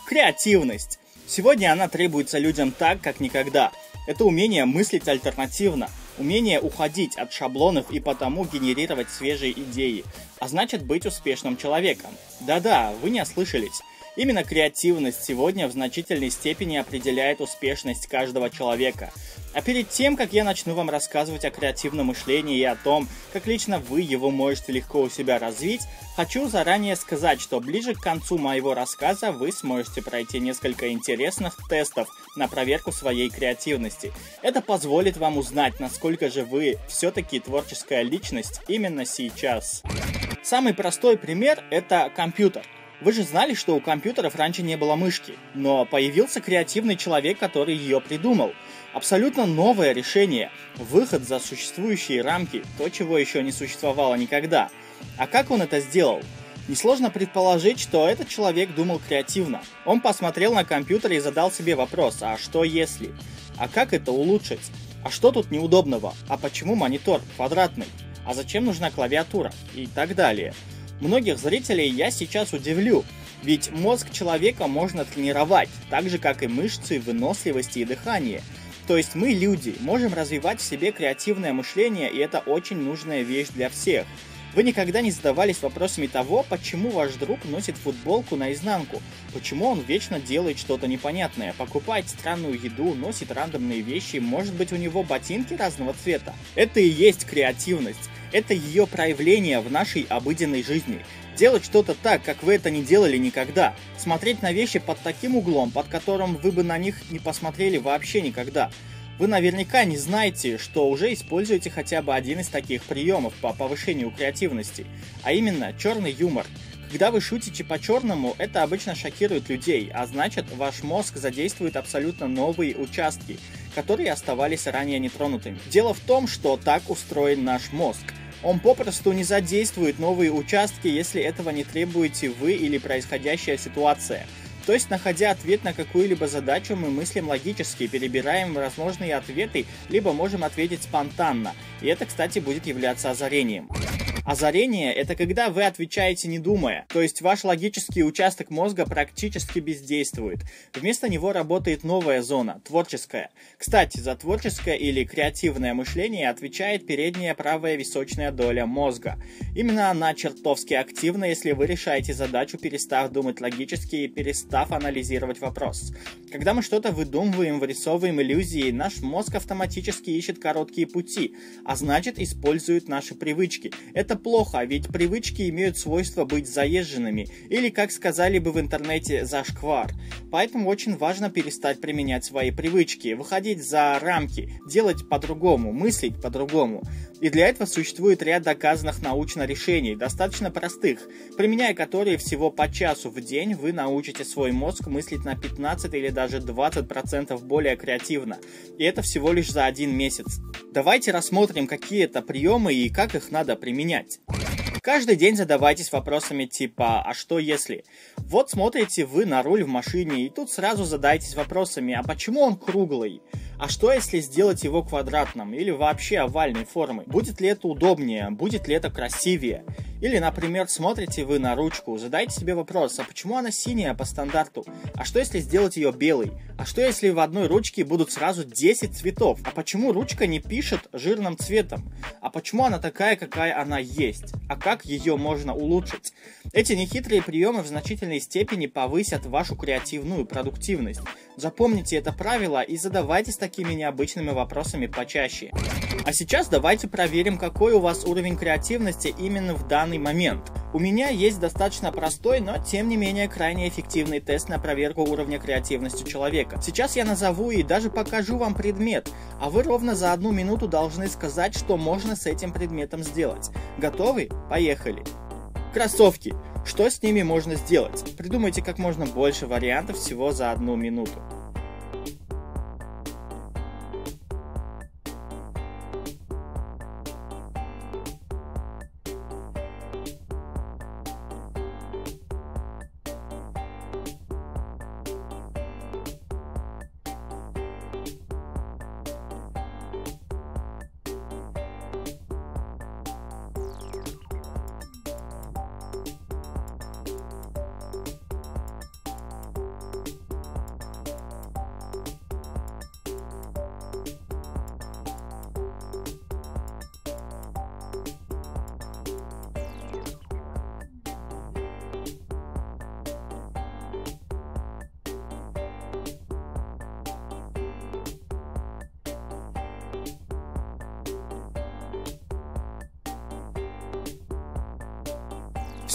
Креативность. Сегодня она требуется людям так, как никогда. Это умение мыслить альтернативно, умение уходить от шаблонов и потому генерировать свежие идеи, а значит быть успешным человеком. Да-да, вы не ослышались. Именно креативность сегодня в значительной степени определяет успешность каждого человека. А перед тем, как я начну вам рассказывать о креативном мышлении и о том, как лично вы его можете легко у себя развить, хочу заранее сказать, что ближе к концу моего рассказа вы сможете пройти несколько интересных тестов на проверку своей креативности. Это позволит вам узнать, насколько же вы все-таки творческая личность именно сейчас. Самый простой пример – это компьютер. Вы же знали, что у компьютеров раньше не было мышки, но появился креативный человек, который ее придумал. Абсолютно новое решение, выход за существующие рамки, то, чего еще не существовало никогда. А как он это сделал? Несложно предположить, что этот человек думал креативно. Он посмотрел на компьютер и задал себе вопрос: а что если? А как это улучшить? А что тут неудобного? А почему монитор квадратный? А зачем нужна клавиатура? И так далее. Многих зрителей я сейчас удивлю, ведь мозг человека можно тренировать, так же как и мышцы, выносливости и дыхание. То есть мы, люди, можем развивать в себе креативное мышление, и это очень нужная вещь для всех. Вы никогда не задавались вопросами того, почему ваш друг носит футболку наизнанку, почему он вечно делает что-то непонятное, покупает странную еду, носит рандомные вещи, может быть у него ботинки разного цвета. Это и есть креативность. Это ее проявление в нашей обыденной жизни. Делать что-то так, как вы это не делали никогда. Смотреть на вещи под таким углом, под которым вы бы на них не посмотрели вообще никогда. Вы наверняка не знаете, что уже используете хотя бы один из таких приемов по повышению креативности, а именно черный юмор. Когда вы шутите по-черному, это обычно шокирует людей, а значит, ваш мозг задействует абсолютно новые участки, которые оставались ранее нетронутыми. Дело в том, что так устроен наш мозг. Он попросту не задействует новые участки, если этого не требуете вы или происходящая ситуация. То есть, находя ответ на какую-либо задачу, мы мыслим логически, перебираем возможные ответы, либо можем ответить спонтанно. И это, кстати, будет являться озарением. Озарение – это когда вы отвечаете не думая, то есть ваш логический участок мозга практически бездействует. Вместо него работает новая зона – творческая. Кстати, за творческое или креативное мышление отвечает передняя правая височная доля мозга. Именно она чертовски активна, если вы решаете задачу, перестав думать логически и перестав анализировать вопрос. Когда мы что-то выдумываем, вырисовываем иллюзии, наш мозг автоматически ищет короткие пути, а значит использует наши привычки. Это плохо, ведь привычки имеют свойство быть заезженными, или, как сказали бы в интернете, зашквар. Поэтому очень важно перестать применять свои привычки, выходить за рамки, делать по-другому, мыслить по-другому. И для этого существует ряд доказанных научно решений, достаточно простых, применяя которые всего по часу в день, вы научите свой мозг мыслить на 15 или даже 20% более креативно. И это всего лишь за 1 месяц. Давайте рассмотрим, какие это приемы и как их надо применять. Каждый день задавайтесь вопросами типа «а что если?». Вот смотрите вы на руль в машине, и тут сразу задайтесь вопросами «а почему он круглый?». А что если сделать его квадратным или вообще овальной формы? Будет ли это удобнее? Будет ли это красивее? Или, например, смотрите вы на ручку, задайте себе вопрос, а почему она синяя по стандарту? А что если сделать ее белой? А что если в одной ручке будут сразу 10 цветов? А почему ручка не пишет жирным цветом? А почему она такая, какая она есть? А как ее можно улучшить? Эти нехитрые приемы в значительной степени повысят вашу креативную продуктивность. Запомните это правило и задавайтесь такими необычными вопросами почаще. А сейчас давайте проверим, какой у вас уровень креативности именно в данный момент. У меня есть достаточно простой, но тем не менее крайне эффективный тест на проверку уровня креативности человека. Сейчас я назову и даже покажу вам предмет, а вы ровно за 1 минуту должны сказать, что можно с этим предметом сделать. Готовы? Поехали! Кроссовки. Что с ними можно сделать? Придумайте как можно больше вариантов всего за 1 минуту.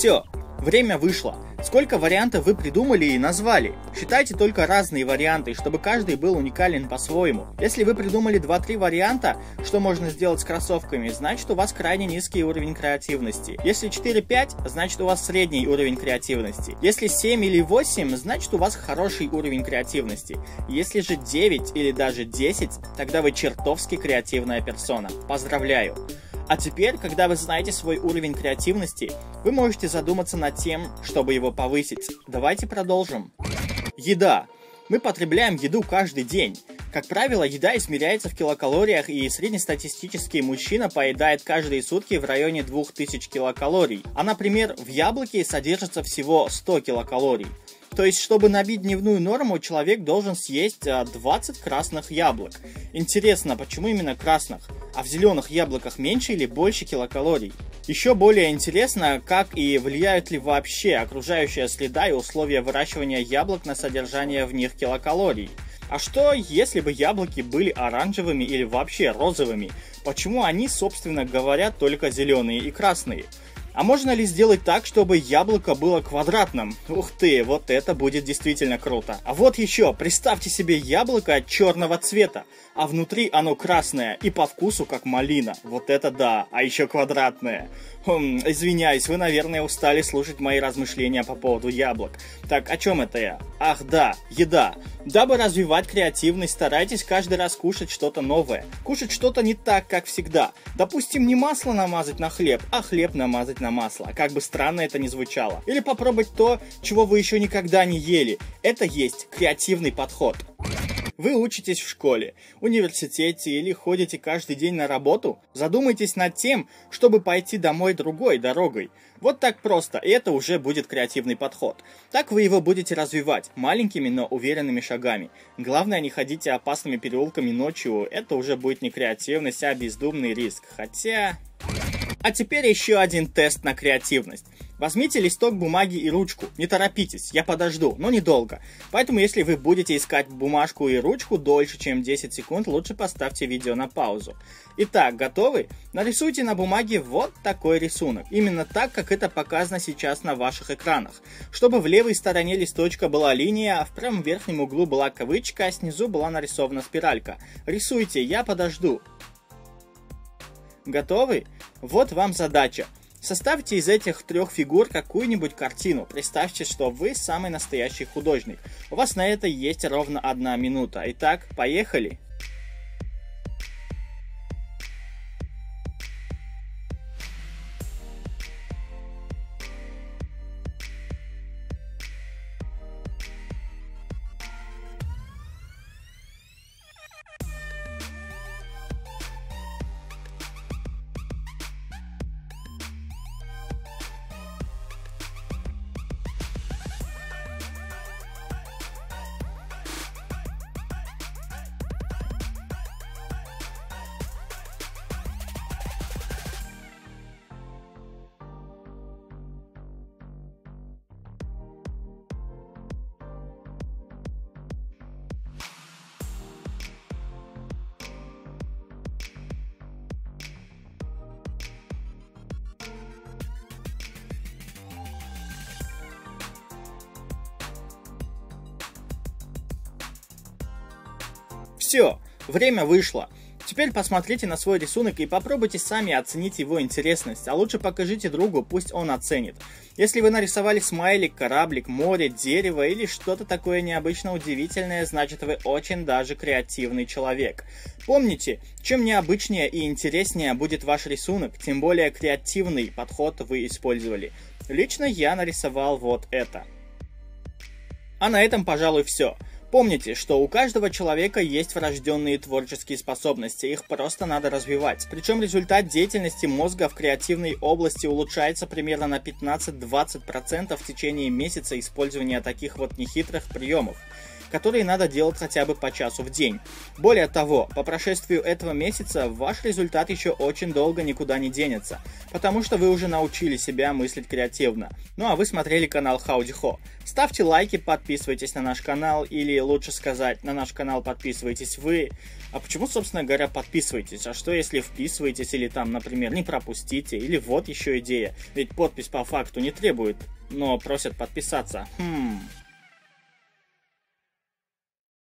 Все, время вышло. Сколько вариантов вы придумали и назвали? Считайте только разные варианты, чтобы каждый был уникален по-своему. Если вы придумали 2-3 варианта, что можно сделать с кроссовками, значит у вас крайне низкий уровень креативности. Если 4-5, значит у вас средний уровень креативности. Если 7 или 8, значит у вас хороший уровень креативности. Если же 9 или даже 10, тогда вы чертовски креативная персона. Поздравляю! А теперь, когда вы знаете свой уровень креативности, вы можете задуматься над тем, чтобы его повысить. Давайте продолжим. Еда. Мы потребляем еду каждый день. Как правило, еда измеряется в килокалориях, и среднестатистический мужчина поедает каждые сутки в районе 2000 килокалорий. А, например, в яблоке содержится всего 100 килокалорий. То есть, чтобы набить дневную норму, человек должен съесть 20 красных яблок. Интересно, почему именно красных? А в зеленых яблоках меньше или больше килокалорий? Еще более интересно, как и влияют ли вообще окружающая среда и условия выращивания яблок на содержание в них килокалорий? А что, если бы яблоки были оранжевыми или вообще розовыми? Почему они, собственно говоря, только зеленые и красные? А можно ли сделать так, чтобы яблоко было квадратным? Ух ты, вот это будет действительно круто. А вот еще, представьте себе яблоко черного цвета, а внутри оно красное и по вкусу как малина. Вот это да, а еще квадратное. Извиняюсь, вы, наверное, устали слушать мои размышления по поводу яблок. Так, о чем это я? Ах да, еда. Дабы развивать креативность, старайтесь каждый раз кушать что-то новое. Кушать что-то не так, как всегда. Допустим, не масло намазать на хлеб, а хлеб намазать на масло. Как бы странно это ни звучало. Или попробовать то, чего вы еще никогда не ели. Это есть креативный подход. Вы учитесь в школе, университете или ходите каждый день на работу? Задумайтесь над тем, чтобы пойти домой другой дорогой. Вот так просто, и это уже будет креативный подход. Так вы его будете развивать маленькими, но уверенными шагами. Главное, не ходите опасными переулками ночью, это уже будет не креативность, а бездумный риск. Хотя... А теперь еще один тест на креативность. Возьмите листок бумаги и ручку. Не торопитесь, я подожду, но недолго. Поэтому, если вы будете искать бумажку и ручку дольше, чем 10 секунд, лучше поставьте видео на паузу. Итак, готовы? Нарисуйте на бумаге вот такой рисунок. Именно так, как это показано сейчас на ваших экранах. Чтобы в левой стороне листочка была линия, а в правом верхнем углу была кавычка, а снизу была нарисована спиралька. Рисуйте, я подожду. Готовы? Вот вам задача. Составьте из этих 3 фигур какую-нибудь картину. Представьте, что вы самый настоящий художник. У вас на это есть ровно 1 минута. Итак, поехали! Все, время вышло. Теперь посмотрите на свой рисунок и попробуйте сами оценить его интересность, а лучше покажите другу, пусть он оценит. Если вы нарисовали смайлик, кораблик, море, дерево или что-то такое необычно удивительное, значит вы очень даже креативный человек. Помните, чем необычнее и интереснее будет ваш рисунок, тем более креативный подход вы использовали. Лично я нарисовал вот это. А на этом, пожалуй, все. Помните, что у каждого человека есть врожденные творческие способности, их просто надо развивать. Причем результат деятельности мозга в креативной области улучшается примерно на 15-20% в течение месяца использования таких вот нехитрых приемов. которые надо делать хотя бы по часу в день. Более того, по прошествию этого месяца ваш результат еще очень долго никуда не денется, потому что вы уже научили себя мыслить креативно. Ну а вы смотрели канал Хаудихо. Ставьте лайки, подписывайтесь на наш канал, или лучше сказать, на наш канал подписывайтесь вы. А почему, собственно говоря, подписывайтесь? А что если вписываетесь или там, например, не пропустите? Или вот еще идея. Ведь подпись по факту не требует, но просят подписаться.